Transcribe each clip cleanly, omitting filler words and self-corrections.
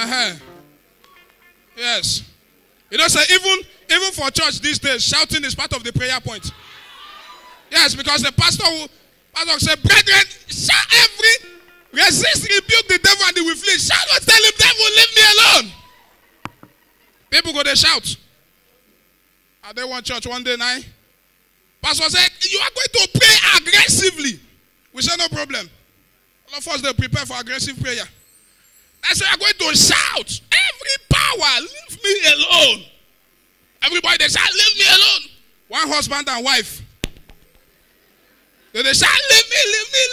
Yes. You know, say even for church these days, shouting is part of the prayer point. Yes, because the pastor say, brethren, resist, rebuke the devil and he will flee. Shout and tell him, devil, leave me alone. People go, they shout. At they one church one day night, pastor said, you are going to pray aggressively. We said, no problem. All of us, they prepare for aggressive prayer. I said, you are going to shout. Every power, leave me alone. Everybody, they shout, leave me alone. One husband and wife. They shout, leave me.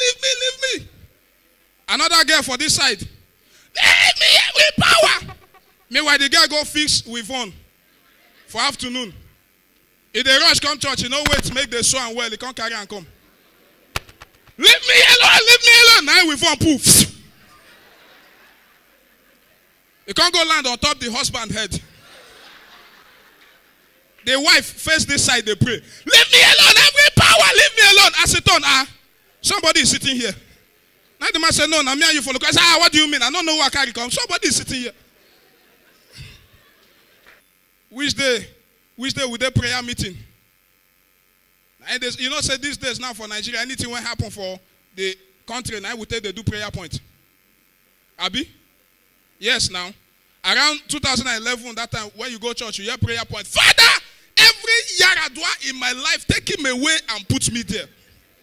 Another girl for this side. Leave me, every power. Meanwhile, the girl go fix with one for afternoon. If they rush come church, you know, wait, make the show and well, they can't carry and come. Leave me alone. Now with one poof. You can't go land on top the husband head. The wife face this side, they pray. Leave me alone, every power, leave me alone. I said, somebody is sitting here. Now the man said, no, now me and you follow. I said, what do you mean? I don't know who I carry come. Somebody is sitting here. Which day with the prayer meeting? You know, say these days now for Nigeria, anything will happen for the country, now we take they do prayer point. Abi? Yes, now. Around 2011, that time, when you go to church, you hear prayer point. Father, every Yaradua in my life, take him away and put me there.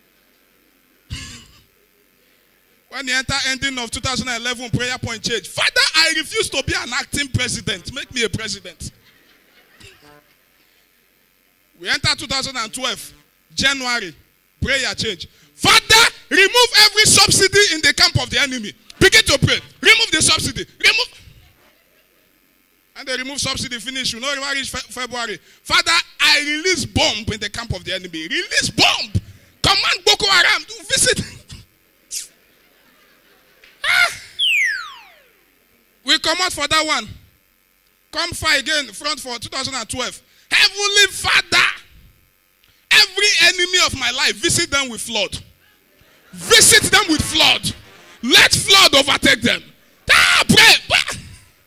When you enter ending of 2011, prayer point change. Father, I refuse to be an acting president. Make me a president. We enter 2012, January, prayer change. Father, remove every subsidy in the camp of the enemy. Begin to pray. Remove the subsidy. Remove. And they remove subsidy, finish. You know, reach February. Father, I release bomb in the camp of the enemy. Release bomb. Command Boko Haram to visit. We come out for that one. Come fight again, front for 2012. Heavenly Father, every enemy of my life, visit them with flood. Visit them with flood. Let flood overtake them. Pray.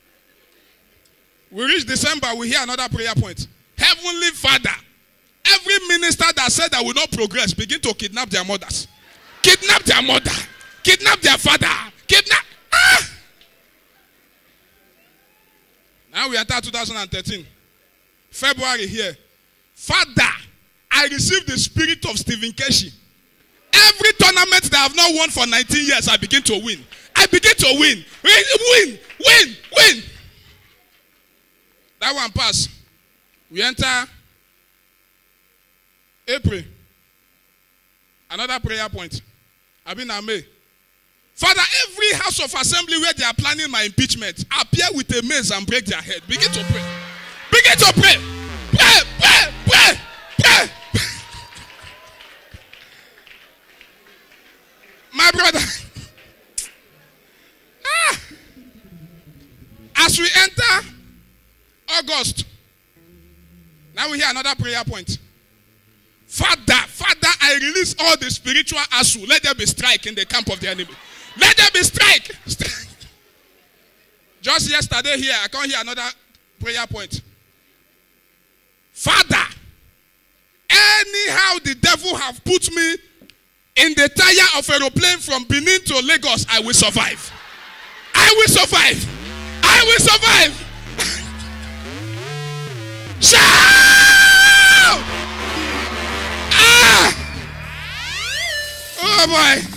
We reach December, we hear another prayer point. Heavenly Father, every minister that said that will not progress, begin to kidnap their mothers. Kidnap their mother. Kidnap their father. Kidnap. Now we enter 2013. February here. Father, I received the spirit of Stephen Keshi. Every tournament that I have not won for 19 years, I begin to win. I begin to win. Win. That one pass. We enter April. Another prayer point. I've been in May. Father, every house of assembly where they are planning my impeachment, appear with a mace and break their head. Begin to pray. Begin to pray. Pray. My brother. As we enter August, now we hear another prayer point. Father, I release all the spiritual asu. Let there be strike in the camp of the enemy. Let there be strike. Just yesterday here, I can't hear another prayer point. Father, anyhow the devil have put me in the tire of aeroplane from Benin to Lagos, I will survive. I will survive. I will survive. Shout! Oh boy.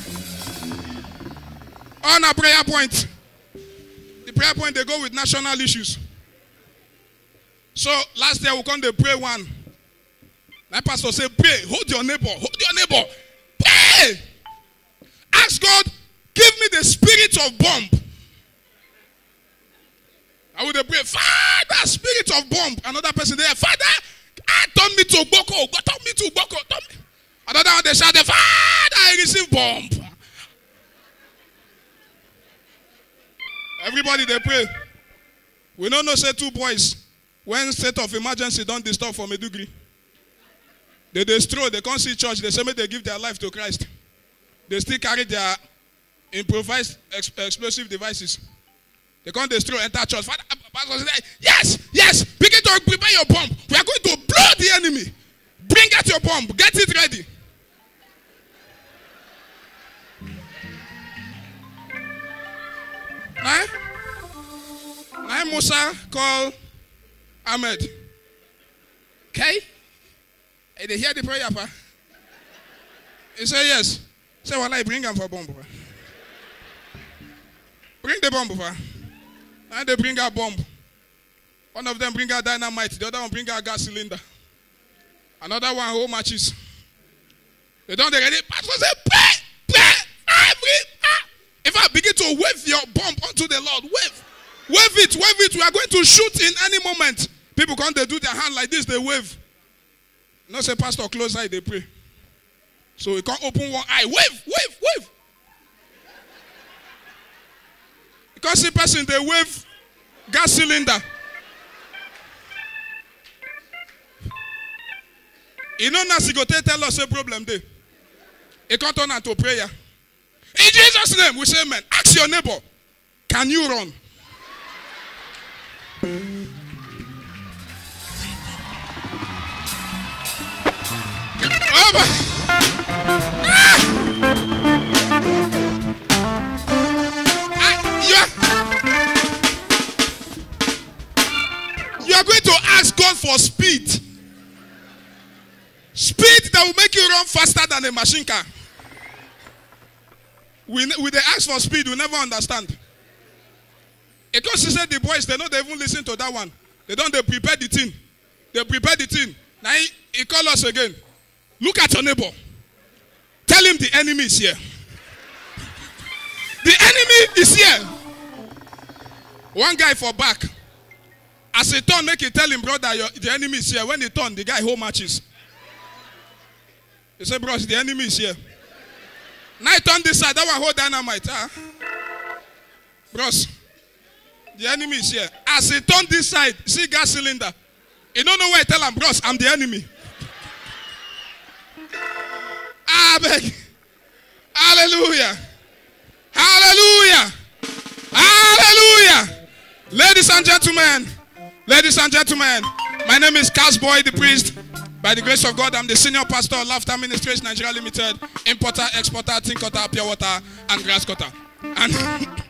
On a prayer point. The prayer point, they go with national issues. So last year we come to pray one. My pastor said, pray. Hold your neighbor. Hold your neighbor. Pray. Ask God, give me the spirit of bomb. I would pray, Father, spirit of bomb. Another person there, Father, turn me to Boko. Turn me to Boko. Another one, they shout, Father, I receive bomb. Everybody, they pray. We don't know, say two boys, when state of emergency don't disturb for Medugri. They destroy, they can't see church. They say, they give their life to Christ. They still carry their improvised explosive devices. They come destroy enter church. Father, pastor said, yes. Begin to prepare your bomb. We are going to blow the enemy. Bring out your bomb. Get it ready. Now Musa call Ahmed. Okay? Hey, they hear the prayer, pa? He said, yes. Say, well, I bring him for bomb. Bring the bomb, pa. And they bring a bomb. One of them bring a dynamite. The other one bring a gas cylinder. Another one whole matches. They don't ready. Pastor say, pray. If I begin to wave your bomb onto the Lord, wave it. We are going to shoot in any moment. People come, they do their hand like this, they wave. No say, pastor, close eye, they pray. So we can't open one eye. Wave. Because the person, they wave gas cylinder. You know, Nancy go tell us a problem there. It can't turn into prayer. In Jesus' name, we say amen. Ask your neighbor, can you run? You are going to ask God for speed. Speed that will make you run faster than a machine car. We they ask for speed, we never understand. Because she said the boys, they don't even listen to that one. They prepare the thing. They prepare the thing. Now he call us again. Look at your neighbor. Tell him the enemy is here. The enemy is here. One guy for back. As he turn, make he tell him, brother, the enemy is here. When he turn, the guy hold matches. He said, bros, the enemy is here. Now he turn this side, that one hold dynamite. Bros, the enemy is here. As he turn this side, see gas cylinder. He don't know why I tell him, bros, I'm the enemy. I beg. Hallelujah. Hallelujah. Hallelujah. Ladies and gentlemen, my name is Casboy the priest. By the grace of God, I'm the senior pastor of Laughter Ministries Nigeria Limited, importer, exporter, tin cutter, pure water, and grass cutter. And